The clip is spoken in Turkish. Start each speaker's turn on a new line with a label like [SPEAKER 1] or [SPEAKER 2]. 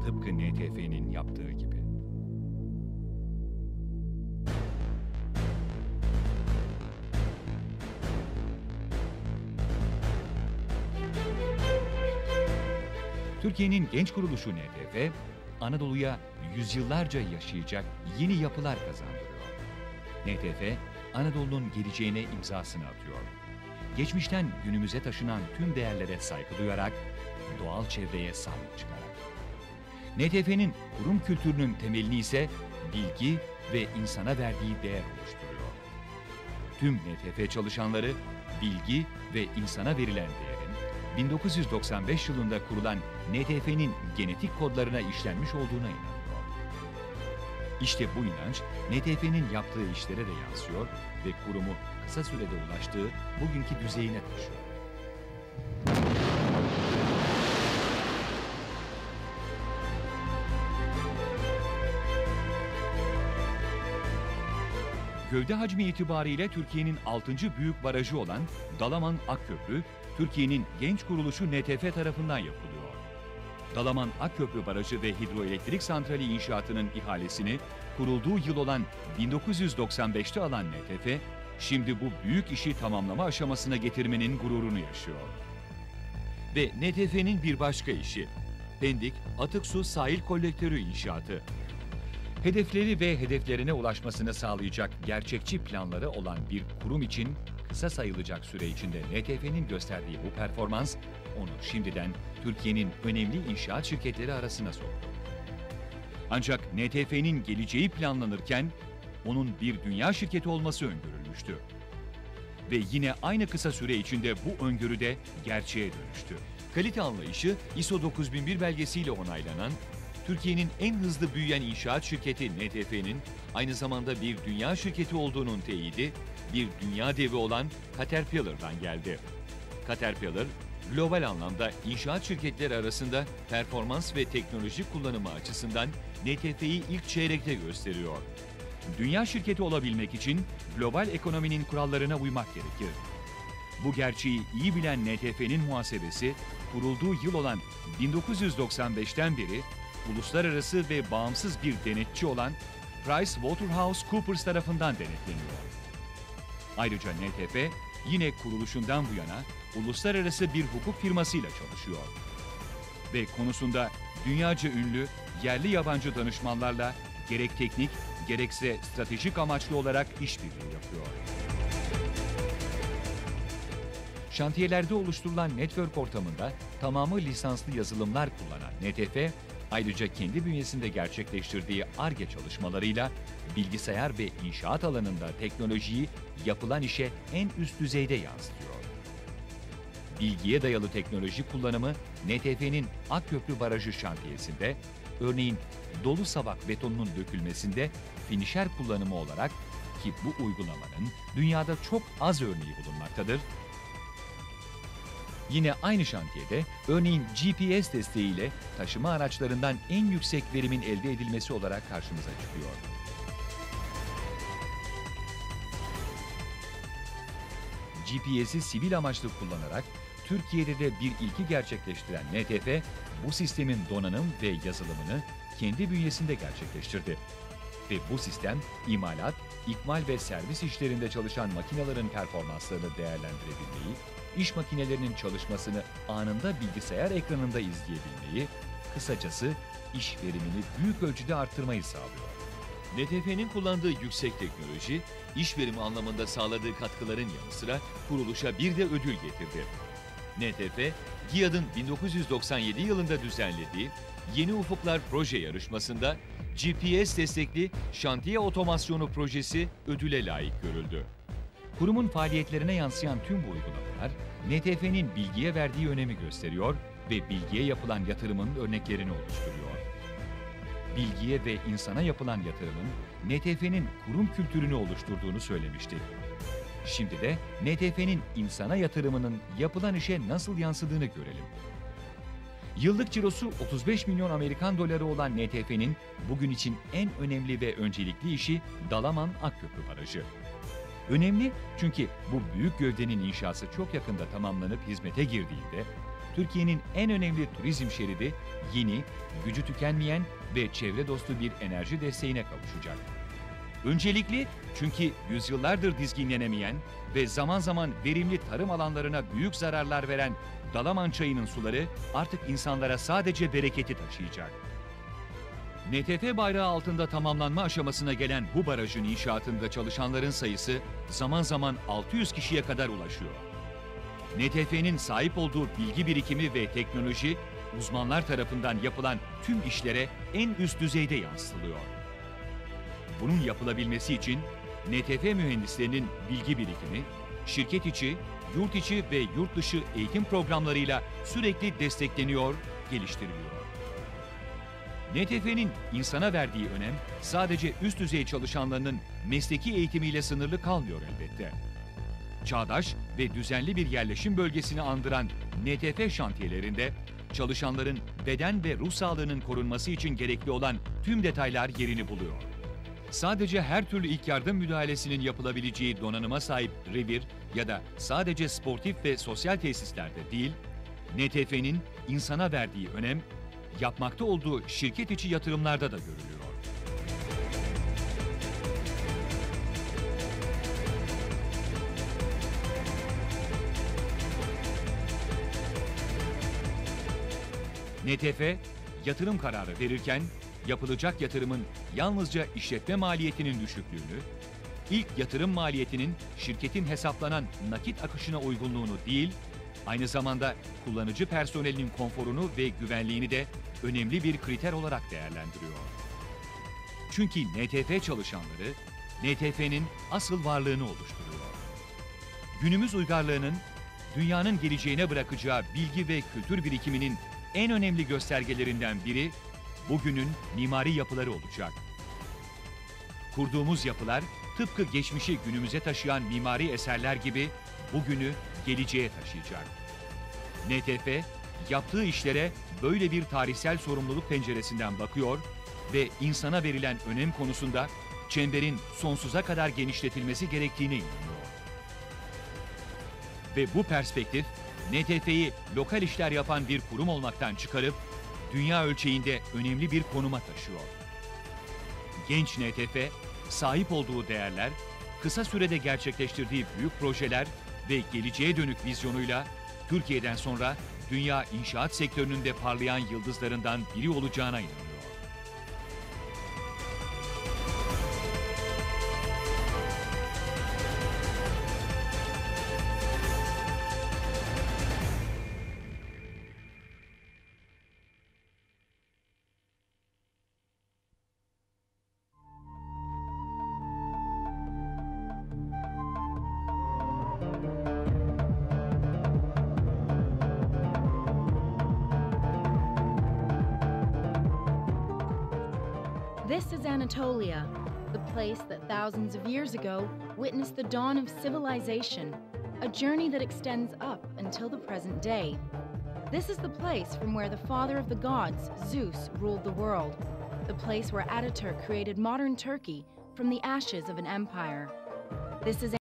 [SPEAKER 1] Tıpkı NTF'nin yaptığı gibi. Türkiye'nin genç kuruluşu NTF, Anadolu'ya yüzyıllarca yaşayacak yeni yapılar kazandırıyor. NTF, Anadolu'nun geleceğine imzasını atıyor. Geçmişten günümüze taşınan tüm değerlere saygı duyarak, doğal çevreye sahip çıkarak. NTF'nin kurum kültürünün temelini ise bilgi ve insana verdiği değer oluşturuyor. Tüm NTF çalışanları bilgi ve insana verilen değerin 1995 yılında kurulan NTF'nin genetik kodlarına işlenmiş olduğuna inanıyor. İşte bu inanç NTF'nin yaptığı işlere de yansıyor ve kurumu kısa sürede ulaştığı bugünkü düzeyine taşıyor. Gövde hacmi itibariyle Türkiye'nin 6. büyük barajı olan Dalaman Akköprü, Türkiye'nin genç kuruluşu NTF tarafından yapılıyor. Dalaman Akköprü Barajı ve Hidroelektrik Santrali inşaatının ihalesini kurulduğu yıl olan 1995'te alan NTF, şimdi bu büyük işi tamamlama aşamasına getirmenin gururunu yaşıyor. Ve NTF'nin bir başka işi, Pendik Atık Su Sahil Kolektörü inşaatı. Hedefleri ve hedeflerine ulaşmasını sağlayacak gerçekçi planları olan bir kurum için kısa sayılacak süre içinde NTF'nin gösterdiği bu performans, onu şimdiden Türkiye'nin önemli inşaat şirketleri arasına soktu. Ancak NTF'nin geleceği planlanırken, onun bir dünya şirketi olması öngörülmüştü. Ve yine aynı kısa süre içinde bu öngörü de gerçeğe dönüştü. Kalite anlayışı ISO 9001 belgesiyle onaylanan, Türkiye'nin en hızlı büyüyen inşaat şirketi NTF'nin aynı zamanda bir dünya şirketi olduğunun teyidi, bir dünya devi olan Caterpillar'dan geldi. Caterpillar, global anlamda inşaat şirketleri arasında performans ve teknoloji kullanımı açısından NTF'yi ilk çeyrekte gösteriyor. Dünya şirketi olabilmek için global ekonominin kurallarına uymak gerekir. Bu gerçeği iyi bilen NTF'nin muhasebesi, kurulduğu yıl olan 1995'ten beri uluslararası ve bağımsız bir denetçi olan PricewaterhouseCoopers tarafından denetleniyor. Ayrıca NTF, yine kuruluşundan bu yana uluslararası bir hukuk firmasıyla çalışıyor. Ve konusunda dünyaca ünlü yerli yabancı danışmanlarla gerek teknik gerekse stratejik amaçlı olarak işbirliği yapıyor. Şantiyelerde oluşturulan network ortamında tamamı lisanslı yazılımlar kullanan NTF, ayrıca kendi bünyesinde gerçekleştirdiği Ar-Ge çalışmalarıyla bilgisayar ve inşaat alanında teknolojiyi yapılan işe en üst düzeyde yansıtıyor. Bilgiye dayalı teknoloji kullanımı NTF'nin Akköprü Barajı şantiyesinde, örneğin dolu sabak betonunun dökülmesinde finişer kullanımı olarak, ki bu uygulamanın dünyada çok az örneği bulunmaktadır. Yine aynı şantiyede örneğin GPS desteğiyle taşıma araçlarından en yüksek verimin elde edilmesi olarak karşımıza çıkıyor. GPS'i sivil amaçlı kullanarak Türkiye'de de bir ilki gerçekleştiren NTF, bu sistemin donanım ve yazılımını kendi bünyesinde gerçekleştirdi. Ve bu sistem imalat, ikmal ve servis işlerinde çalışan makinelerin performanslarını değerlendirebilmeyi, iş makinelerinin çalışmasını anında bilgisayar ekranında izleyebilmeyi, kısacası iş verimini büyük ölçüde arttırmayı sağlıyor. NTF'nin kullandığı yüksek teknoloji, iş verimi anlamında sağladığı katkıların yanı sıra kuruluşa bir de ödül getirdi. NTF, GİAD'ın 1997 yılında düzenlediği Yeni Ufuklar proje yarışmasında GPS destekli şantiye otomasyonu projesi ödüle layık görüldü. Kurumun faaliyetlerine yansıyan tüm bu uygulamalar, NTF'nin bilgiye verdiği önemi gösteriyor ve bilgiye yapılan yatırımın örneklerini oluşturuyor. Bilgiye ve insana yapılan yatırımın NTF'nin kurum kültürünü oluşturduğunu söylemiştik. Şimdi de NTF'nin insana yatırımının yapılan işe nasıl yansıdığını görelim. Yıllık cirosu 35 milyon Amerikan doları olan NTF'nin bugün için en önemli ve öncelikli işi Dalaman Akköprü Barajı. Önemli çünkü bu büyük gövdenin inşası çok yakında tamamlanıp hizmete girdiğinde Türkiye'nin en önemli turizm şeridi yeni, gücü tükenmeyen ve çevre dostu bir enerji desteğine kavuşacak. Öncelikli çünkü yüzyıllardır dizginlenemeyen ve zaman zaman verimli tarım alanlarına büyük zararlar veren Dalaman Çayı'nın suları artık insanlara sadece bereketi taşıyacak. NTF bayrağı altında tamamlanma aşamasına gelen bu barajın inşaatında çalışanların sayısı zaman zaman 600 kişiye kadar ulaşıyor. NTF'nin sahip olduğu bilgi birikimi ve teknoloji, uzmanlar tarafından yapılan tüm işlere en üst düzeyde yansıtılıyor. Bunun yapılabilmesi için NTF mühendislerinin bilgi birikimi, şirket içi, yurt içi ve yurt dışı eğitim programlarıyla sürekli destekleniyor, geliştiriliyor. NTF'nin insana verdiği önem sadece üst düzey çalışanlarının mesleki eğitimiyle sınırlı kalmıyor elbette. Çağdaş ve düzenli bir yerleşim bölgesini andıran NTF şantiyelerinde çalışanların beden ve ruh sağlığının korunması için gerekli olan tüm detaylar yerini buluyor. Sadece her türlü ilk yardım müdahalesinin yapılabileceği donanıma sahip revir ya da sadece sportif ve sosyal tesislerde değil, NTF'nin insana verdiği önem, yapmakta olduğu şirket içi yatırımlarda da görülüyor. NTF, yatırım kararı verirken yapılacak yatırımın yalnızca işletme maliyetinin düşüklüğünü, ilk yatırım maliyetinin şirketin hesaplanan nakit akışına uygunluğunu değil, aynı zamanda kullanıcı personelinin konforunu ve güvenliğini de önemli bir kriter olarak değerlendiriyor. Çünkü NTF çalışanları, NTF'nin asıl varlığını oluşturuyor. Günümüz uygarlığının, dünyanın geleceğine bırakacağı bilgi ve kültür birikiminin en önemli göstergelerinden biri, bugünün mimari yapıları olacak. Kurduğumuz yapılar, tıpkı geçmişi günümüze taşıyan mimari eserler gibi bugünü geleceğe taşıyacak. NTF, yaptığı işlere böyle bir tarihsel sorumluluk penceresinden bakıyor ve insana verilen önem konusunda çemberin sonsuza kadar genişletilmesi gerektiğine inanıyor. Ve bu perspektif, NTF'yi lokal işler yapan bir kurum olmaktan çıkarıp, dünya ölçeğinde önemli bir konuma taşıyor. Genç NTF, sahip olduğu değerler, kısa sürede gerçekleştirdiği büyük projeler ve geleceğe dönük vizyonuyla Türkiye'den sonra dünya inşaat sektörünün de parlayan yıldızlarından biri olacağına inanıyor.
[SPEAKER 2] This is Anatolia, the place that thousands of years ago witnessed the dawn of civilization, a journey that extends up until the present day. This is the place from where the father of the gods, Zeus, ruled the world, the place where Ataturk created modern Turkey from the ashes of an empire. This is